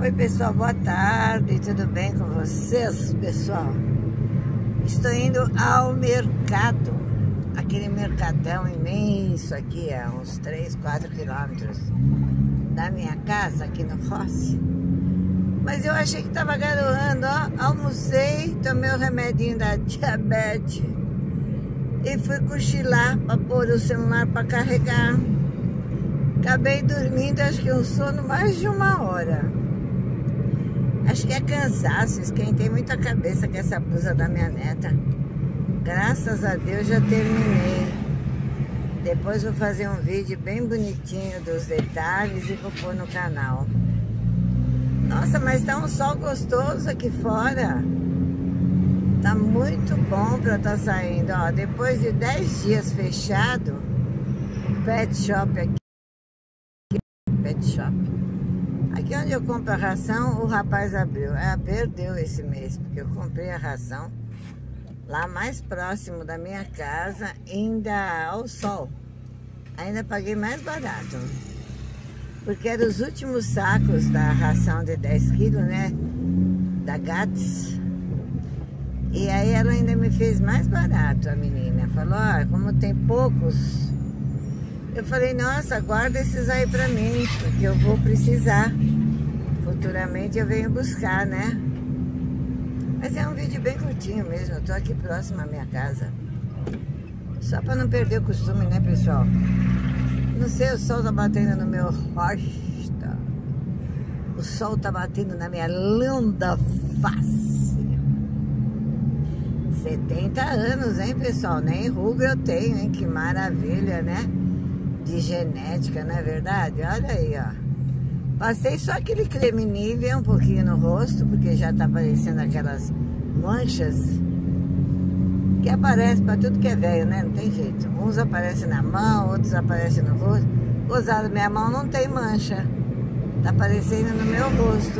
Oi pessoal, boa tarde, tudo bem com vocês, pessoal? Estou indo ao mercado, aquele mercadão imenso aqui, a uns 3, 4 quilômetros da minha casa, aqui no Rossi. Mas eu achei que estava garoando, ó. Almocei, tomei o remedinho da diabetes e fui cochilar para pôr o celular para carregar. Acabei dormindo, acho que um sono mais de 1 hora. Acho que é cansaço, esquentei muito a cabeça com essa blusa da minha neta. Graças a Deus já terminei. Depois vou fazer um vídeo bem bonitinho dos detalhes e vou pôr no canal. Nossa, mas tá um sol gostoso aqui fora. Tá muito bom pra estar saindo, ó. Depois de 10 dias fechado, pet shop aqui. Pet shop. Aqui onde eu compro a ração, o rapaz abriu. Perdeu esse mês, porque eu comprei a ração lá mais próximo da minha casa, ainda ao sol. Ainda paguei mais barato. Porque eram os últimos sacos da ração de 10 quilos, né? Da Gats. E aí ela ainda me fez mais barato, a menina. Falou, ó, como tem poucos... Eu falei, nossa, guarda esses aí pra mim, porque eu vou precisar. Futuramente eu venho buscar, né? Mas é um vídeo bem curtinho mesmo, eu tô aqui próximo à minha casa. Só pra não perder o costume, né, pessoal? Não sei, o sol tá batendo no meu rosto. O sol tá batendo na minha linda face. 70 anos, hein, pessoal? Nem ruga eu tenho, hein? Que maravilha, né? De genética, não é verdade? Olha aí, ó. Passei só aquele creme Nivea um pouquinho no rosto, porque já tá aparecendo aquelas manchas que aparecem pra tudo que é velho, né? Não tem jeito. Uns aparecem na mão, outros aparecem no rosto. Gozado, minha mão não tem mancha. Tá aparecendo no meu rosto.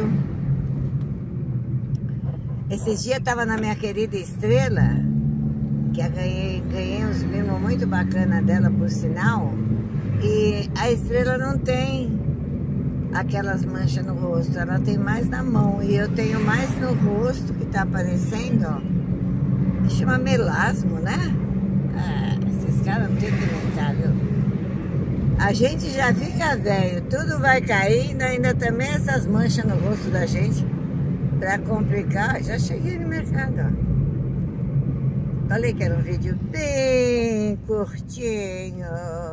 Esses dias tava na minha querida Estrela, que eu ganhei uns mimos muito bacana dela, por sinal. E a Estrela não tem aquelas manchas no rosto, ela tem mais na mão. E eu tenho mais no rosto, que tá aparecendo, ó. Chama melasma, né? Esses caras não tem que inventar, viu? A gente já fica velho, tudo vai cair, ainda também essas manchas no rosto da gente. Pra complicar, já cheguei no mercado, ó. Falei que era um vídeo bem curtinho.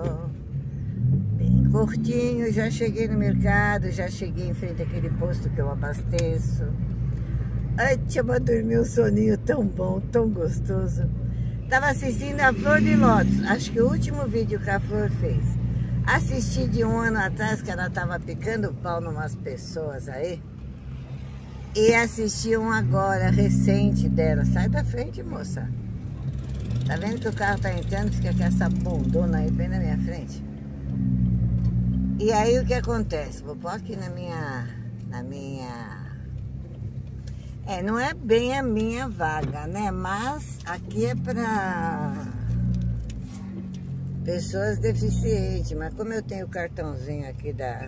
Curtinho, já cheguei no mercado, já cheguei em frente àquele posto que eu abasteço. Ai, tinha pra dormir um soninho tão bom, tão gostoso. Tava assistindo a Flor de Lótus, acho que o último vídeo que a Flor fez. Assisti de 1 ano atrás, que ela tava picando pau numas pessoas aí. E assisti um agora, recente dela. Sai da frente, moça. Tá vendo que o carro tá entrando, fica com essa bundona aí bem na minha frente. E aí o que acontece? Vou pôr aqui na minha... não é bem a minha vaga, né? Mas aqui é pra pessoas deficientes. Mas como eu tenho o cartãozinho aqui da...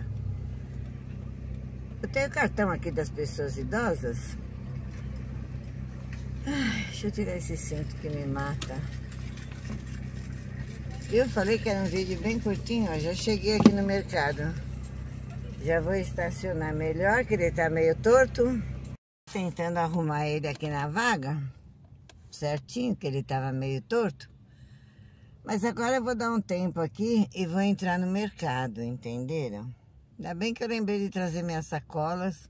Eu tenho o cartão aqui das pessoas idosas. Ai, deixa eu tirar esse cinto que me mata. Eu falei que era um vídeo bem curtinho, ó. Já cheguei aqui no mercado. Já vou estacionar melhor, que ele tá meio torto. Tentando arrumar ele aqui na vaga. Certinho, que ele tava meio torto. Mas agora eu vou dar um tempo aqui e vou entrar no mercado, entenderam? Ainda bem que eu lembrei de trazer minhas sacolas.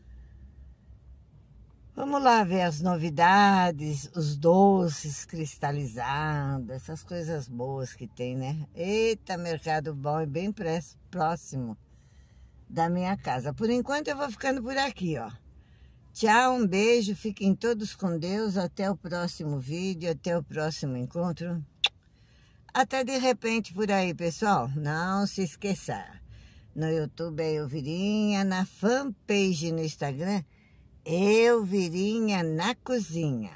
Vamos lá ver as novidades, os doces cristalizados, essas coisas boas que tem, né? Eita, mercado bom e bem próximo da minha casa. Por enquanto eu vou ficando por aqui, ó. Tchau, um beijo, fiquem todos com Deus. Até o próximo vídeo, até o próximo encontro. Até de repente por aí, pessoal. Não se esqueça. No YouTube é Elvirinha, na fanpage no Instagram Elvirinha na Cozinha.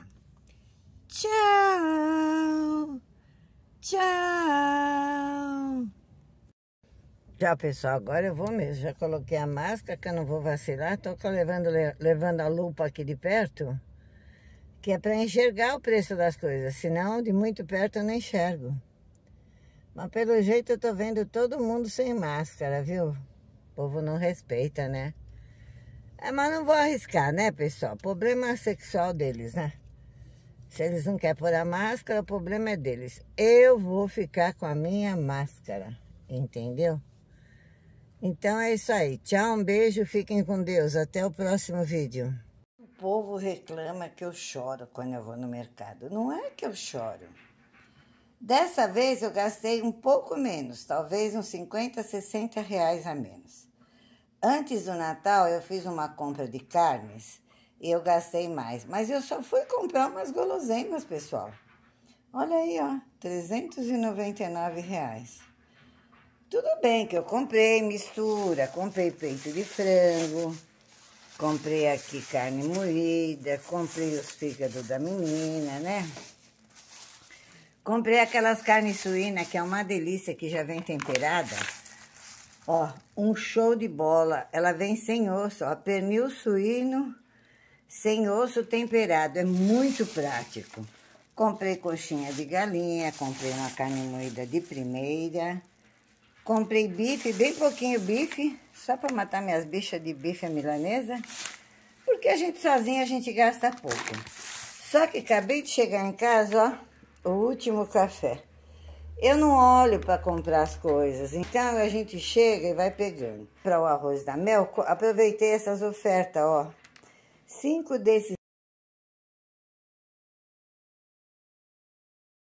Tchau! Tchau! Já, pessoal, agora eu vou mesmo. Já coloquei a máscara, que eu não vou vacilar. Tô levando a lupa aqui de perto, que é para enxergar o preço das coisas. Senão, de muito perto, eu não enxergo. Mas, pelo jeito, eu tô vendo todo mundo sem máscara, viu? O povo não respeita, né? Mas não vou arriscar, né, pessoal? Problema sexual deles, né? Se eles não querem pôr a máscara, o problema é deles. Eu vou ficar com a minha máscara, entendeu? Então é isso aí. Tchau, um beijo, fiquem com Deus. Até o próximo vídeo. O povo reclama que eu choro quando eu vou no mercado. Não é que eu choro. Dessa vez eu gastei um pouco menos, talvez uns 50, 60 reais a menos. Antes do Natal eu fiz uma compra de carnes e eu gastei mais. Mas eu só fui comprar umas guloseimas, pessoal. Olha aí, ó, 399 reais. Tudo bem que eu comprei mistura, comprei peito de frango, comprei aqui carne moída, comprei os fígados da menina, né? Comprei aquelas carnes suínas, que é uma delícia, que já vem temperada. Ó, um show de bola. Ela vem sem osso, ó, pernil suíno sem osso temperado. É muito prático. Comprei coxinha de galinha, comprei uma carne moída de primeira. Comprei bife, bem pouquinho bife, só para matar minhas bichas de bife milanesa. Porque a gente sozinha, a gente gasta pouco. Só que acabei de chegar em casa, ó. O último café. Eu não olho para comprar as coisas, então a gente chega e vai pegando. Para o arroz da Mel, aproveitei essas ofertas, ó. 5 desses